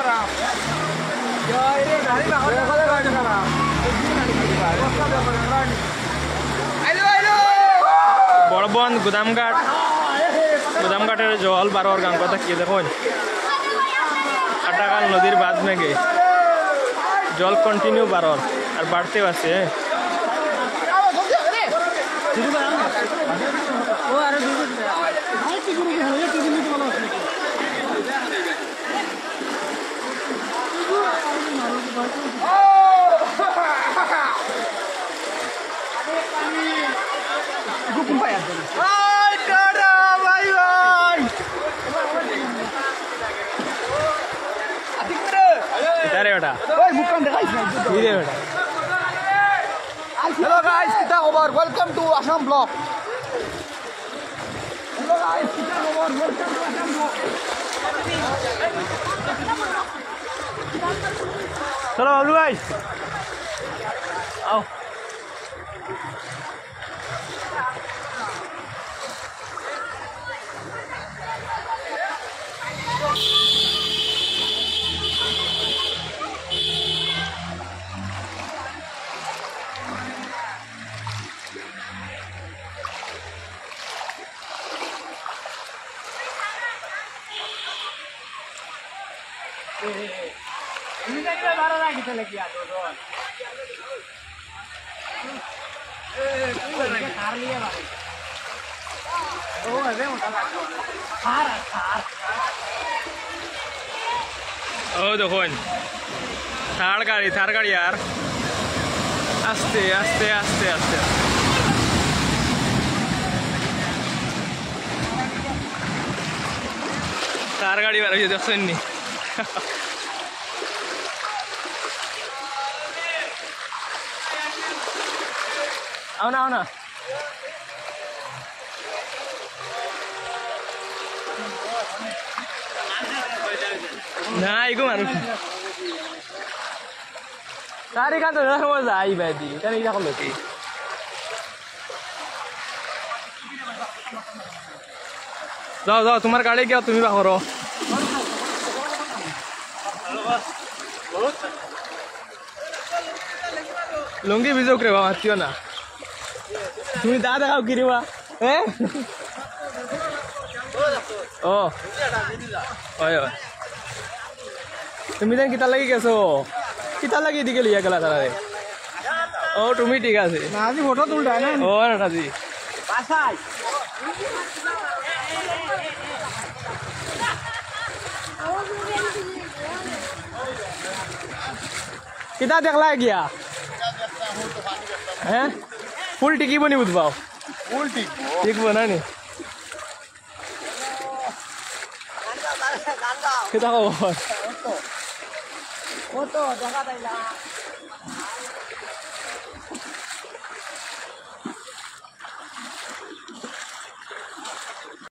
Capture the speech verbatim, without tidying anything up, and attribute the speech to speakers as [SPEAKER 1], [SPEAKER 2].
[SPEAKER 1] বড়বন গুদামঘাট গুদামঘাটের জল বারোর গান কথা কি দেখুন আটাকাল নদীর বাঁধ মেঘে জল কন্টিনিউ বারোর আর বাড়তেও আছে
[SPEAKER 2] Hello guys, kita over. Welcome to Assam Vlog. Hello guys, kita over. Welcome to Assam Vlog.
[SPEAKER 1] Hello guys. आओ
[SPEAKER 2] ini tadi baru lagi kita lagi ya tuh. Eh, ini car liya bhai. Oh, अबे मोटा car car.
[SPEAKER 1] ও দেখুন থার গাড়ি থার গাড়ি আর আস্তে আস্তে আস্তে আস্তে থার গাড়ি বার হয়েছে দেখছেন নি आओ ना आओ ना ना इको मानुस तारी कान तो मजा आई बादी तारी इला करलो की जाओ जाओ तुम्हार गाड़ी क्या तुम ही बाहरो लुंगी भिजो करे बाबा आतियो ना তুমি দা দেখাও কি রেবা হ্যাঁ ও ওই ওই তুমি দেন কিতা লাগি গেছো কিতা লাগি দিকে লিয়া গেলা তারে ও তুমি ঠিক আছে
[SPEAKER 2] না আজি ফটো তুলটা না
[SPEAKER 1] ও না জি
[SPEAKER 2] বাসাই
[SPEAKER 1] কিতা দেখলা গিয়া হ্যাঁ ফুল টিকি বনি বুঝবাও
[SPEAKER 2] ফুল টিক
[SPEAKER 1] ঠিক বানানি kita kau
[SPEAKER 2] foto foto দেখা দাইলা